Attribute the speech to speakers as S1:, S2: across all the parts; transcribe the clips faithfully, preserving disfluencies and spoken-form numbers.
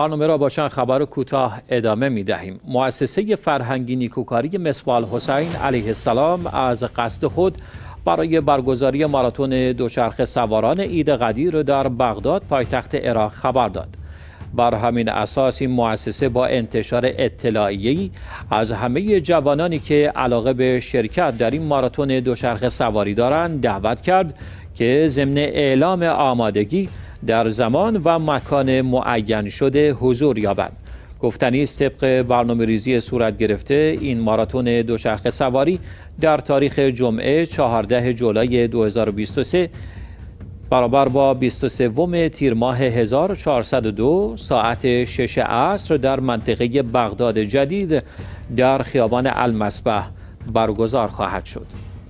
S1: برنامه را با چند خبر کوتاه ادامه می دهیم. مؤسسه فرهنگی نیکوکاری مصباح الحسین علیه السلام از قصد خود برای برگزاری ماراتون دوچرخه سواران عید قدیر در بغداد پایتخت عراق خبر داد. بر همین اساس این مؤسسه با انتشار اطلاعیه‌ای از همه جوانانی که علاقه به شرکت در این ماراتون دوچرخه سواری دارند دعوت کرد که ضمن اعلام آمادگی در زمان و مکان معین شده حضور یابند. گفتنی است طبق برنامه‌ریزی صورت گرفته این ماراتون دوچرخه سواری در تاریخ جمعه چهاردهم جولای دو هزار و بیست و سه برابر با بیست و سوم تیر ماه هزار و چهارصد و دو ساعت شش عصر در منطقه بغداد جدید در خیابان المصباح برگزار خواهد شد.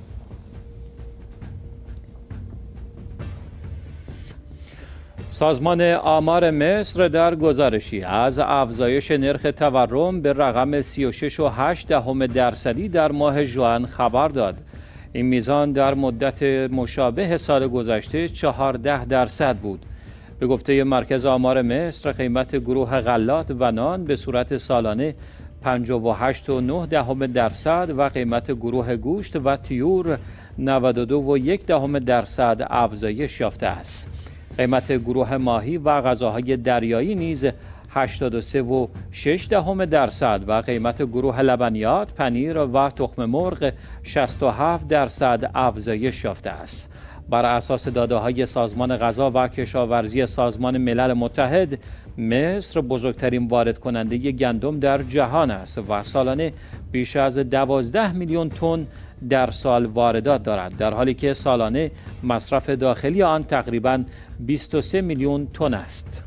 S1: سازمان آمار مصر در گزارشی از افزایش نرخ تورم به رقم سی و شش و هشت دهم درصدی در ماه ژوئن خبر داد. این میزان در مدت مشابه سال گذشته چهارده درصد بود. به گفته مرکز آمار مصر قیمت گروه غلات و نان به صورت سالانه پنجاه و هشت و نه دهم درصد و قیمت گروه گوشت و طیور نود و دو و یک دهم درصد افزایش یافته است. قیمت گروه ماهی و غذاهای دریایی نیز هشتاد و سه و شش دهم درصد و قیمت گروه لبنیات، پنیر و تخم مرغ شصت و هفت درصد افزایش یافته است. بر اساس داده‌های سازمان غذا و کشاورزی سازمان ملل متحد، مصر بزرگترین وارد کننده گندم در جهان است و سالانه بیش از دوازده میلیون تن در سال واردات دارد، در حالی که سالانه مصرف داخلی آن تقریباً بیست و سه میلیون تن است.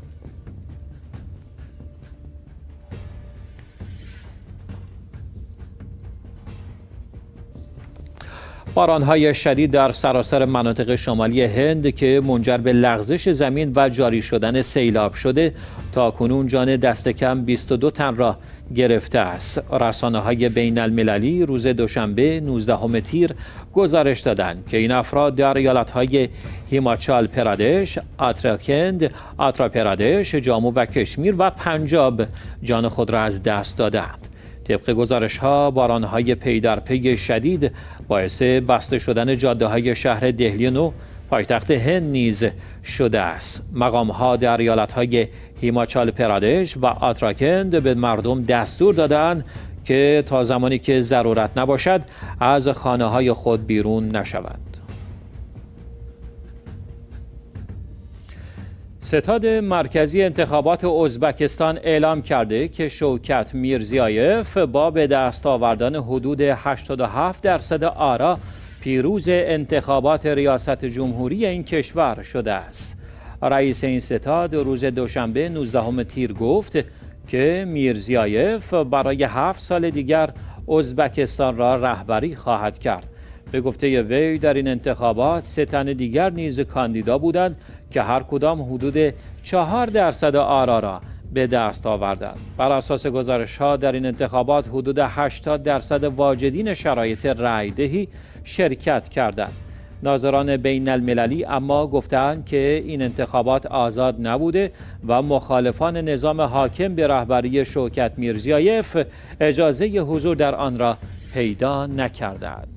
S1: باران‌های شدید در سراسر مناطق شمالی هند که منجر به لغزش زمین و جاری شدن سیلاب شده تاکنون جان دست کم بیست و دو تن را گرفته است. رسانه‌های بین المللی روز دوشنبه نوزدهم تیر گزارش دادند که این افراد در ایالت‌های هیماچال پرادش، اتراکند، آندھرا پردیش، جامو و کشمیر و پنجاب جان خود را از دست دادند. طبق گزارش‌ها باران‌های پی در پی شدید باعث بسته شدن جاده‌های شهر دهلی نو پایتخت هند نیز شده است. مقام‌ها در ایالت‌های هیماچال پرادش و اتراکند به مردم دستور دادند که تا زمانی که ضرورت نباشد از خانه‌های خود بیرون نشوند. ستاد مرکزی انتخابات ازبکستان اعلام کرده که شوکت میرزیایف با به دست آوردن حدود هشتاد و هفت درصد آرا پیروز انتخابات ریاست جمهوری این کشور شده است. رئیس این ستاد روز دوشنبه نوزدهم تیر گفت که میرزیایف برای هفت سال دیگر ازبکستان را رهبری خواهد کرد. به گفته وی در این انتخابات سه تن دیگر نیز کاندیدا بودند که هر کدام حدود چهار درصد آرا را به دست آوردند. بر اساس گزارش‌ها در این انتخابات حدود هشتاد درصد واجدین شرایط رأی‌دهی شرکت کردند. ناظران بین المللی اما گفتند که این انتخابات آزاد نبوده و مخالفان نظام حاکم به رهبری شوکت میرزیایف اجازه حضور در آن را پیدا نکردند.